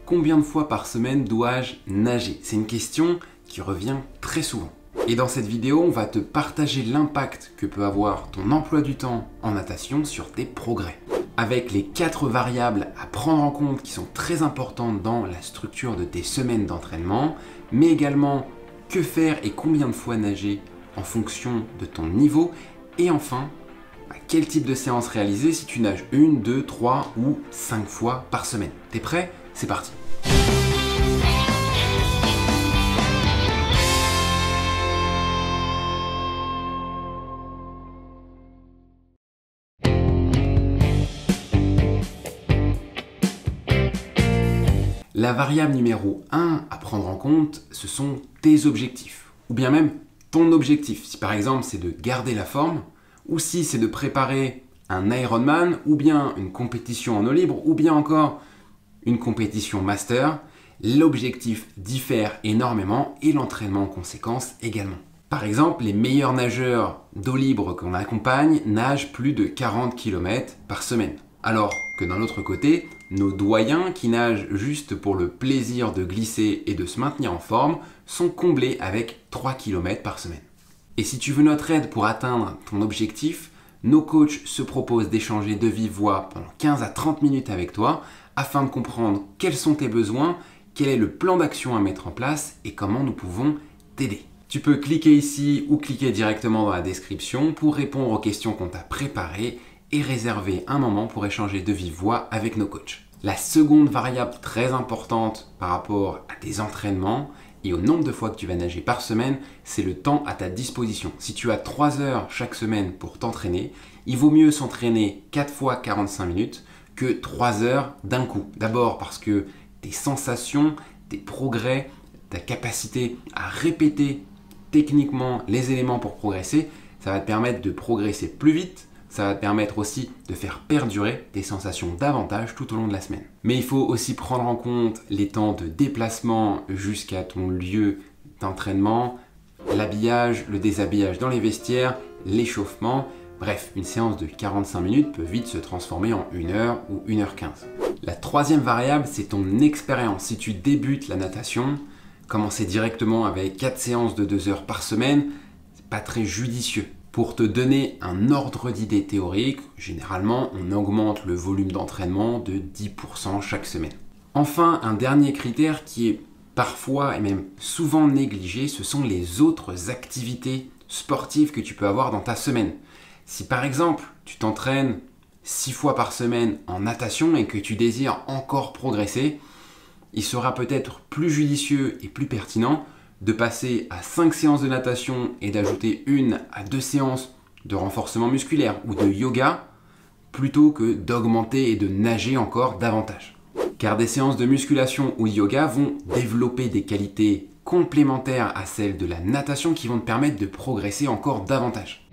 Combien de fois par semaine dois-je nager? C'est une question qui revient très souvent. Et dans cette vidéo, on va te partager l'impact que peut avoir ton emploi du temps en natation sur tes progrès. Avec les 4 variables à prendre en compte qui sont très importantes dans la structure de tes semaines d'entraînement, mais également que faire et combien de fois nager en fonction de ton niveau, et enfin, quel type de séance réaliser si tu nages 1, 2, 3 ou 5 fois par semaine. T'es prêt? C'est parti! La variable numéro 1 à prendre en compte, ce sont tes objectifs, ou bien même ton objectif. Si par exemple c'est de garder la forme, ou si c'est de préparer un Ironman, ou bien une compétition en eau libre, ou bien encore une compétition master, l'objectif diffère énormément et l'entraînement en conséquence également. Par exemple, les meilleurs nageurs d'eau libre qu'on accompagne nagent plus de 40 km par semaine. Alors que d'un autre côté, nos doyens qui nagent juste pour le plaisir de glisser et de se maintenir en forme sont comblés avec 3 km par semaine. Et si tu veux notre aide pour atteindre ton objectif, nos coachs se proposent d'échanger de vive voix pendant 15 à 30 minutes avec toi afin de comprendre quels sont tes besoins, quel est le plan d'action à mettre en place et comment nous pouvons t'aider. Tu peux cliquer ici ou cliquer directement dans la description pour répondre aux questions qu'on t'a préparées et réserver un moment pour échanger de vive voix avec nos coachs. La seconde variable très importante par rapport à tes entraînements et au nombre de fois que tu vas nager par semaine, c'est le temps à ta disposition. Si tu as 3 heures chaque semaine pour t'entraîner, il vaut mieux s'entraîner 4 fois 45 minutes que 3 heures d'un coup. D'abord parce que tes sensations, tes progrès, ta capacité à répéter techniquement les éléments pour progresser, ça va te permettre de progresser plus vite. Ça va te permettre aussi de faire perdurer tes sensations davantage tout au long de la semaine. Mais il faut aussi prendre en compte les temps de déplacement jusqu'à ton lieu d'entraînement, l'habillage, le déshabillage dans les vestiaires, l'échauffement. Bref, une séance de 45 minutes peut vite se transformer en 1 heure ou 1h15. La troisième variable, c'est ton expérience. Si tu débutes la natation, commencer directement avec 4 séances de 2 heures par semaine, c'est pas très judicieux. Pour te donner un ordre d'idée théorique, généralement, on augmente le volume d'entraînement de 10% chaque semaine. Enfin, un dernier critère qui est parfois et même souvent négligé, ce sont les autres activités sportives que tu peux avoir dans ta semaine. Si par exemple, tu t'entraînes 6 fois par semaine en natation et que tu désires encore progresser, il sera peut-être plus judicieux et plus pertinent de passer à 5 séances de natation et d'ajouter 1 à 2 séances de renforcement musculaire ou de yoga plutôt que d'augmenter et de nager encore davantage. Car des séances de musculation ou de yoga vont développer des qualités complémentaires à celles de la natation qui vont te permettre de progresser encore davantage.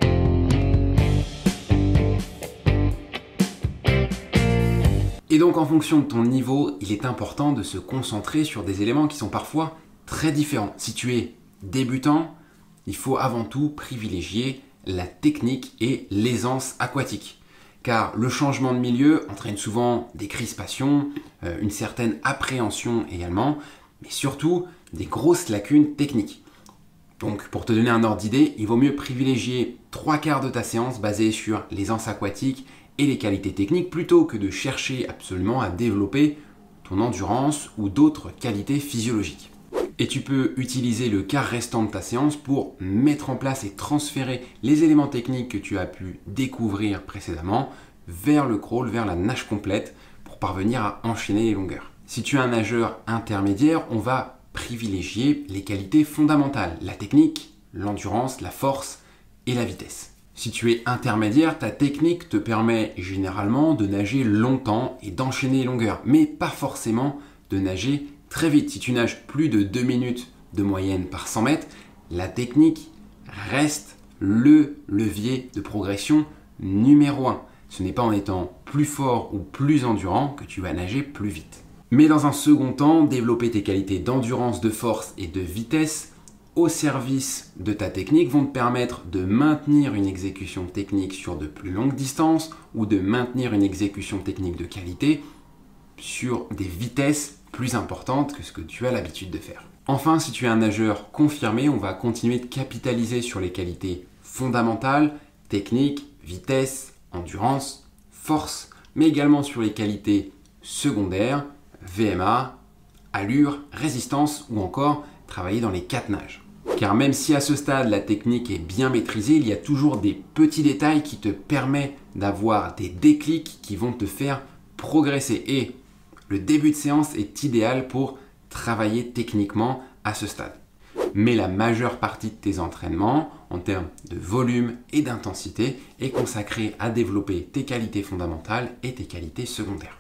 Et donc en fonction de ton niveau, il est important de se concentrer sur des éléments qui sont parfois très différent. Si tu es débutant, il faut avant tout privilégier la technique et l'aisance aquatique. Car le changement de milieu entraîne souvent des crispations, une certaine appréhension également, mais surtout des grosses lacunes techniques. Donc pour te donner un ordre d'idée, il vaut mieux privilégier 3/4 de ta séance basée sur l'aisance aquatique et les qualités techniques plutôt que de chercher absolument à développer ton endurance ou d'autres qualités physiologiques. Et tu peux utiliser le quart restant de ta séance pour mettre en place et transférer les éléments techniques que tu as pu découvrir précédemment vers le crawl, vers la nage complète pour parvenir à enchaîner les longueurs. Si tu es un nageur intermédiaire, on va privilégier les qualités fondamentales, la technique, l'endurance, la force et la vitesse. Si tu es intermédiaire, ta technique te permet généralement de nager longtemps et d'enchaîner les longueurs, mais pas forcément de nager très vite. Si tu nages plus de 2 minutes de moyenne par 100 mètres, la technique reste le levier de progression numéro 1. Ce n'est pas en étant plus fort ou plus endurant que tu vas nager plus vite. Mais dans un second temps, développer tes qualités d'endurance, de force et de vitesse au service de ta technique vont te permettre de maintenir une exécution technique sur de plus longues distances ou de maintenir une exécution technique de qualité sur des vitesses plus importante que ce que tu as l'habitude de faire. Enfin, si tu es un nageur confirmé, on va continuer de capitaliser sur les qualités fondamentales, technique, vitesse, endurance, force, mais également sur les qualités secondaires, VMA, allure, résistance ou encore travailler dans les 4 nages. Car même si à ce stade la technique est bien maîtrisée, il y a toujours des petits détails qui te permettent d'avoir des déclics qui vont te faire progresser. Et le début de séance est idéal pour travailler techniquement à ce stade. Mais la majeure partie de tes entraînements, en termes de volume et d'intensité, est consacrée à développer tes qualités fondamentales et tes qualités secondaires.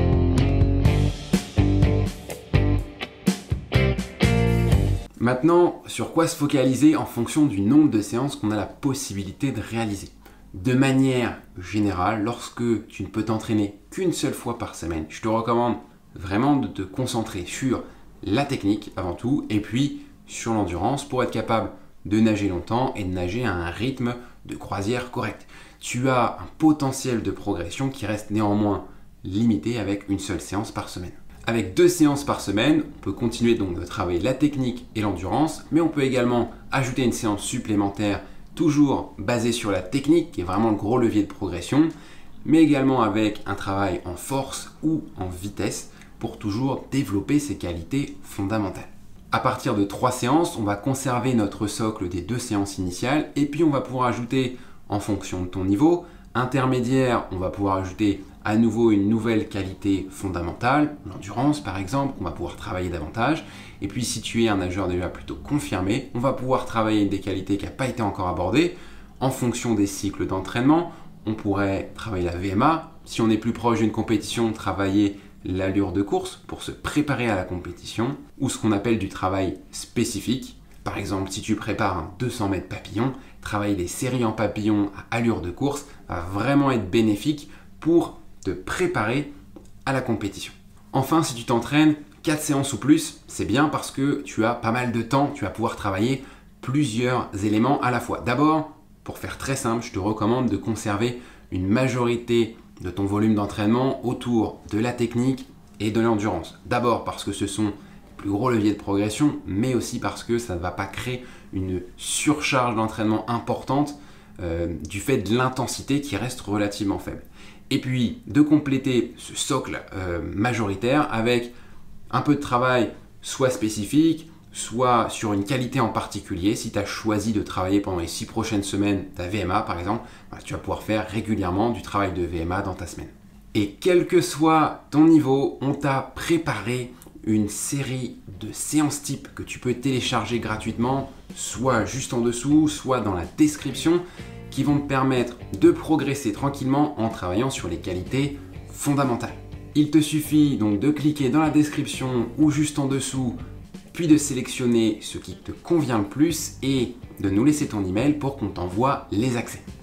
Maintenant, sur quoi se focaliser en fonction du nombre de séances qu'on a la possibilité de réaliser? De manière générale, lorsque tu ne peux t'entraîner qu'une seule fois par semaine, je te recommande vraiment de te concentrer sur la technique avant tout et puis sur l'endurance pour être capable de nager longtemps et de nager à un rythme de croisière correct. Tu as un potentiel de progression qui reste néanmoins limité avec une seule séance par semaine. Avec 2 séances par semaine, on peut continuer donc de travailler la technique et l'endurance, mais on peut également ajouter une séance supplémentaire toujours basée sur la technique, qui est vraiment le gros levier de progression, mais également avec un travail en force ou en vitesse pour toujours développer ses qualités fondamentales. À partir de 3 séances, on va conserver notre socle des 2 séances initiales et puis on va pouvoir ajouter, en fonction de ton niveau, intermédiaire, on va pouvoir ajouter à nouveau une nouvelle qualité fondamentale, l'endurance par exemple, qu'on va pouvoir travailler davantage. Et puis si tu es un nageur déjà plutôt confirmé, on va pouvoir travailler des qualités qui n'ont pas été encore abordées. En fonction des cycles d'entraînement, on pourrait travailler la VMA. Si on est plus proche d'une compétition, travailler l'allure de course pour se préparer à la compétition, ou ce qu'on appelle du travail spécifique. Par exemple, si tu prépares un 200 mètres papillon, travailler des séries en papillon à allure de course va vraiment être bénéfique pour te préparer à la compétition. Enfin, si tu t'entraînes 4 séances ou plus, c'est bien parce que tu as pas mal de temps, tu vas pouvoir travailler plusieurs éléments à la fois. D'abord, pour faire très simple, je te recommande de conserver une majorité de ton volume d'entraînement autour de la technique et de l'endurance. D'abord parce que ce sont les plus gros leviers de progression, mais aussi parce que ça ne va pas créer une surcharge d'entraînement importante du fait de l'intensité qui reste relativement faible. Et puis de compléter ce socle majoritaire avec un peu de travail soit spécifique, soit sur une qualité en particulier. Si tu as choisi de travailler pendant les 6 prochaines semaines ta VMA par exemple, tu vas pouvoir faire régulièrement du travail de VMA dans ta semaine. Et quel que soit ton niveau, on t'a préparé une série de séances types que tu peux télécharger gratuitement, soit juste en dessous, soit dans la description, qui vont te permettre de progresser tranquillement en travaillant sur les qualités fondamentales. Il te suffit donc de cliquer dans la description ou juste en dessous, puis de sélectionner ce qui te convient le plus et de nous laisser ton email pour qu'on t'envoie les accès.